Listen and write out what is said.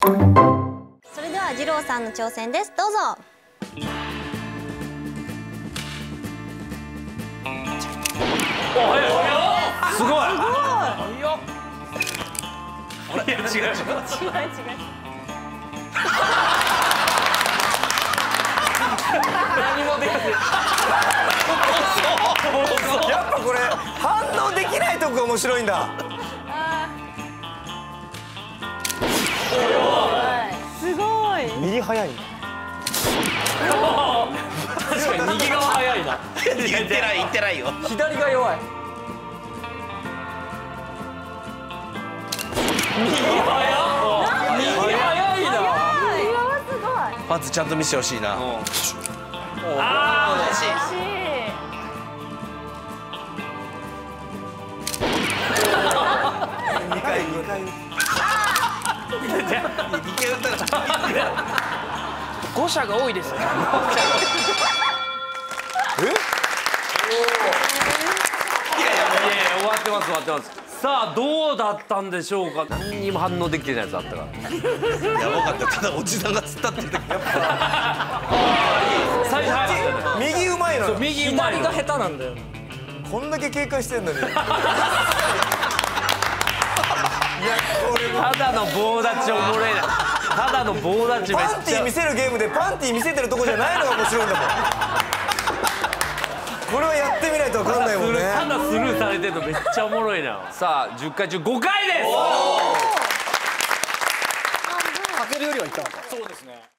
それでは二郎さんの挑戦です。どうぞ。 すごい。いや違う。何もできない。 やっぱこれ反応できないとこが面白いんだ。 すごい。 右早い。 確かに右側早いな。 言ってないよ。 左が弱い。右早いな。 パンツちゃんと見せてほしいな。 ああ、惜しい。 2回。 2回打ったら。 誤射が多いですね。 え？ いや終わってます。さあどうだったんでしょうか。何にも反応できてないやつあったから。 やばかった。ただおじさんが突っ立ってる時。 最初早かったね。 右うまいの。 右うまいの。 左が下手なんだよ。 こんだけ警戒してんのに。いやこれただの棒立ちおもれえな。ただの棒立ちめっパンテちゃ。 ィー見せるゲームでパンティー見せてるとこじゃないのが面白いんだもん。これはやってみないと分かんないもんね。 ただスルーされてるのめっちゃおもろいな。さあ10回中5回です。 かけるよりはいったのか。そうですね。